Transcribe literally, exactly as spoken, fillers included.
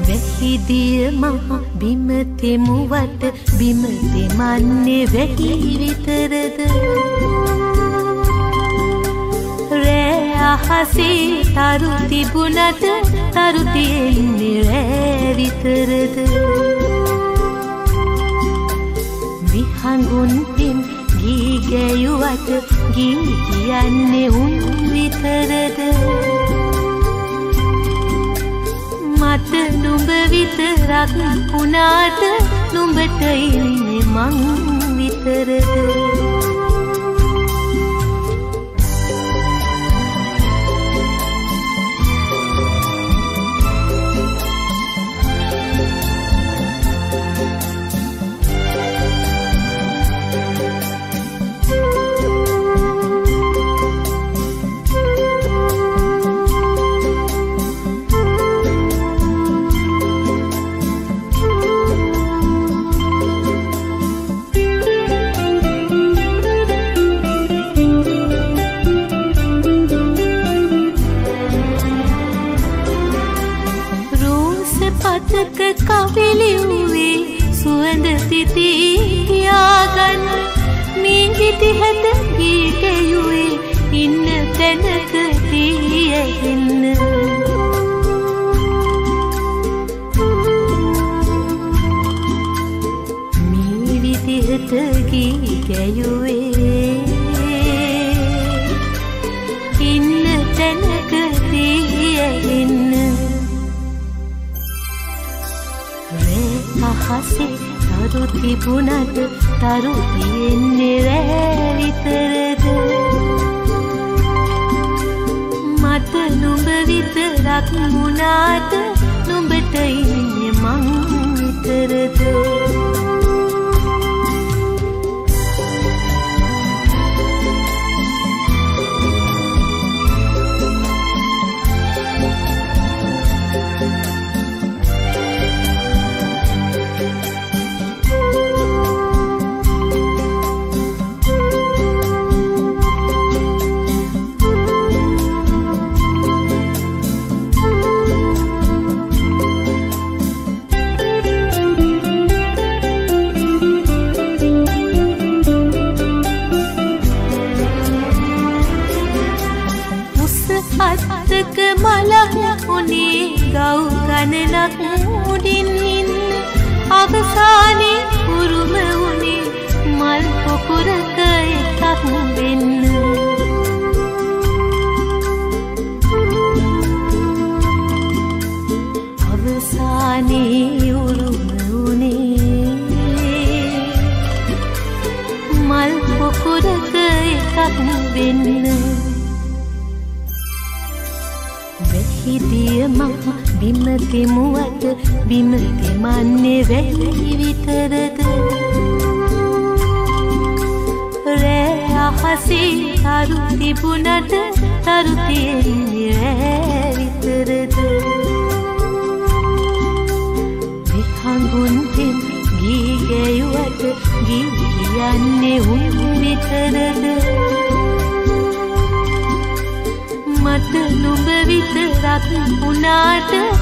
වැහිදිය මහ බිම තෙමුවට බිම තෙමන්නේ වැහි විතරද රෑ අහසේ තරු තිබුණට තරු තියෙන්නේ රෑ විතරද විහඟුන් පින් ගී ගැයුවට ගී කියන්නේ උන් විතරද මට නුඹ විතරක් වුණාට නුඹට ඉන්නේ මං විතරද කවිලිුවේ සුවඳ සිතියාගන්න මේ හිටි හැට ගී ගැයුවේ ඉන්න තැනක තියන්න මේ විදිහට ගී ගැයුවේ ඉන්න තැනක තියන්න අහසේ තරු තිබුණට තරු තියෙන්නේ රෑ විතරද මට නුඹ විතරක් වුණාට නුඹට ඉන්නේ මං විතරද අත්තක මලක් උනේ ගව් ගණනක් උඩින් ඉන්න අවසානයේ උරුම උනේ මල් පොකුරක එකක් වෙන්න අවසානයේ උරුම උනේ මල් පොකුරක එකක් වෙන්න වැහිදිය මහ බිම තෙමුවට බිම තෙමන්නේ වැහි විතරද රෑ අහසේ තරු තිබුණට තරු තියෙන්නේ රෑ විතරද විහඟුන් පින් ගී ගැයුවට ගී කියන්නේ උන් විතරද මට නුඹ විතරක් වුණාට